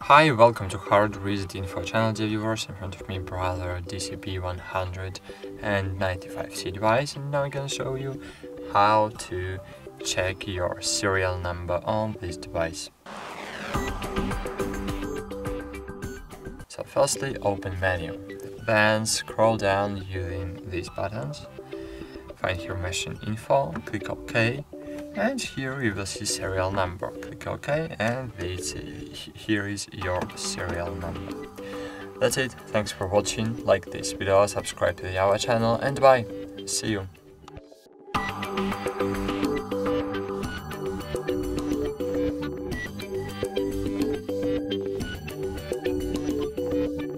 Hi, welcome to HardReset.Info channel, dear viewers. In front of me, Brother DCP-195C device, and now I'm gonna show you how to check your serial number on this device. So firstly, open menu, then scroll down using these buttons, find here machine info, click OK, and here you will see serial number. Click OK, and here is your serial number. That's it. Thanks for watching. Like this video, subscribe to our channel, and bye. See you.